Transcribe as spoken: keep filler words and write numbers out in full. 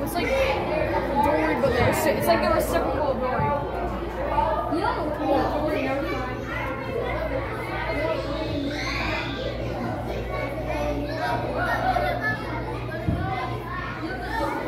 It's like, don't worry about the reci- It's like the reciprocal